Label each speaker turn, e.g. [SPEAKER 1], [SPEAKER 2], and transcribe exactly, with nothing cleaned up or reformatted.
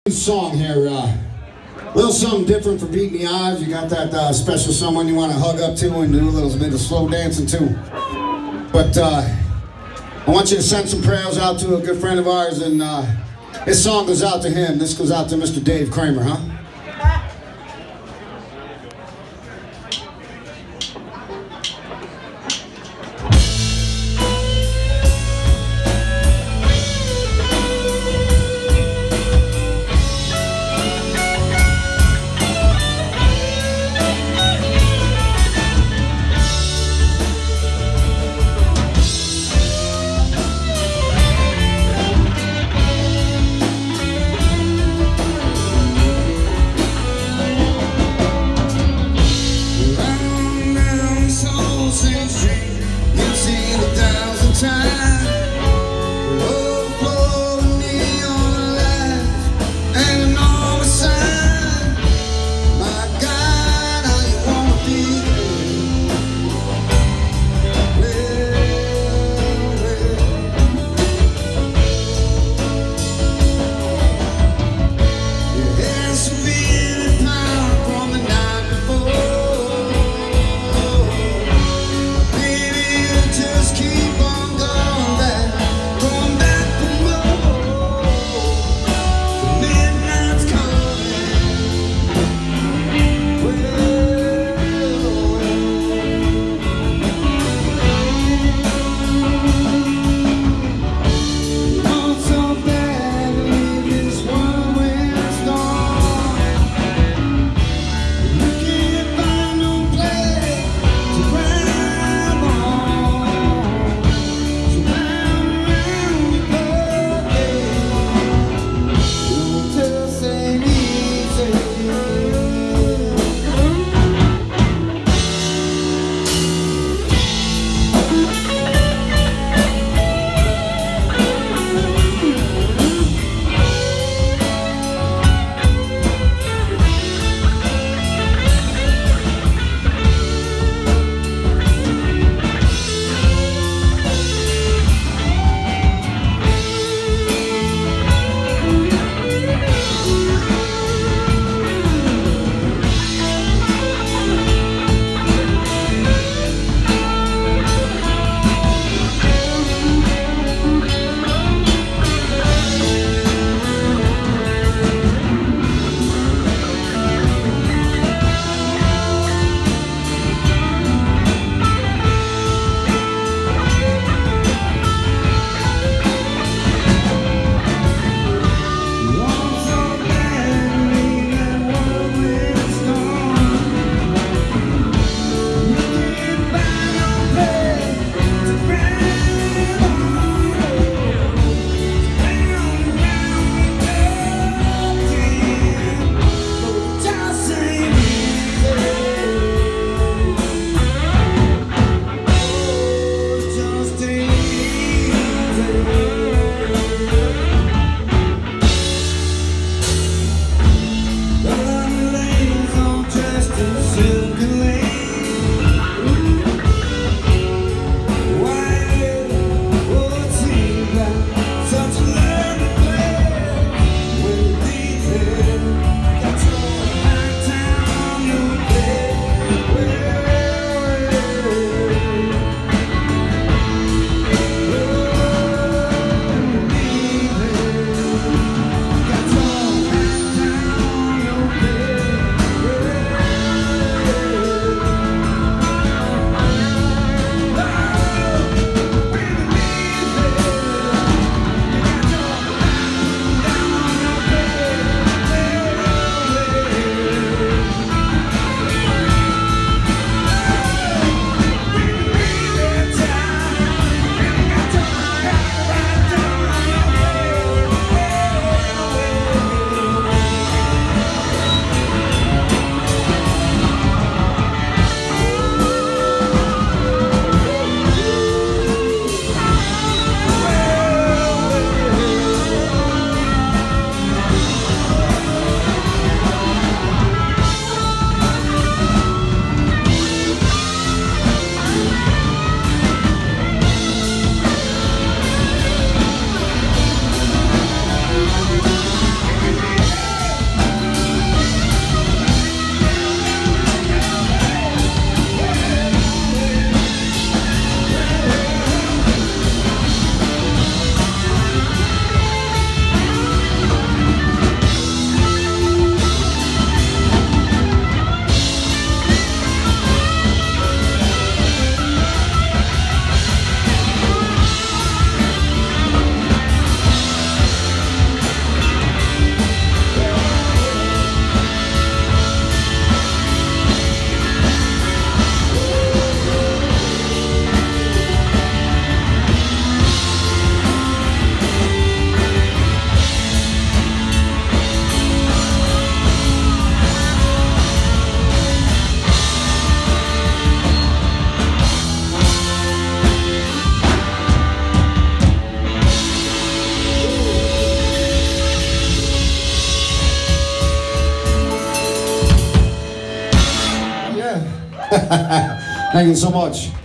[SPEAKER 1] Song here, uh, a little something different for beating the odds. You got that uh, special someone you want to hug up to and do a little bit of slow dancing too. But uh, I want you to send some prayers out to a good friend of ours, and uh, this song goes out to him. This goes out to Mister Dave Kramer, huh? Thank you so much.